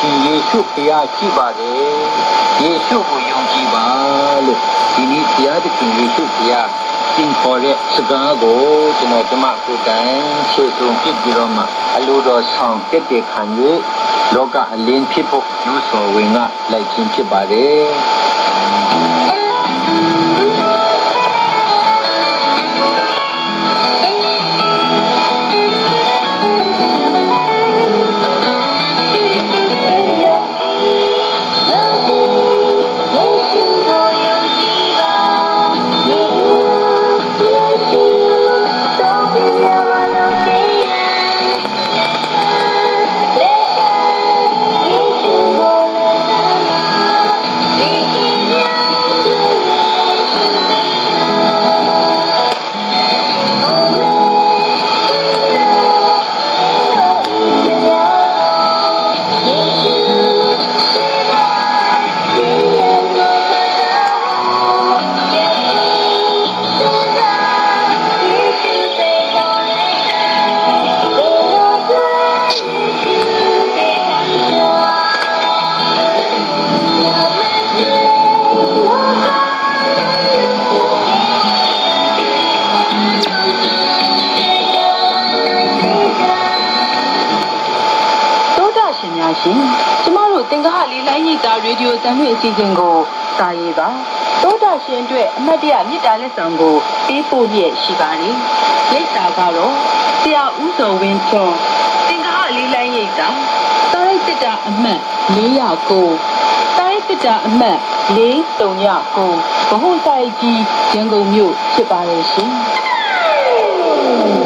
ရှင်ယေရှုဖျားရှိပါတယ်ယေရှုကိုယုံကြည်ပါလို့ဒီနေ့ဖျားသခင်ယေရှုဖျားသင်ခေါ်တဲ့စကားကိုကျွန်တော်ဓမ္မကိုယ်တိုင်ခြေစုံပြစ်ပြီးတော့မှအလိုတော်ဆောင်တက်တဲ့ခံ၍လောကအလင်းဖြစ်ဖို့လူဆိုဝင်ကလိုက်ခြင်းဖြစ်ပါတယ်ကျမတို့သင်္ဃဟလေးလိုင်းရိပ်သာရေဒီယိုသံလွှင့်အစီအစဉ်ကိုစာရေးပါတောတာရှင်အတွက်အမတ်တရမြစ်တာလက်ဆောင်ကိုပေးပို့ရရှိပါတယ်ရိပ်သာကတော့ဆရာဦးစောဝင်းထွန်းသင်္ဃဟလေးလိုင်းရိပ်သာစာရိတ်တာအမှတ်409စာရိတ်တာအမှတ်439ဗဟုစာရိတ်ကြီးရန်ကုန်မြို့ဖြစ်ပါတယ်ရှင်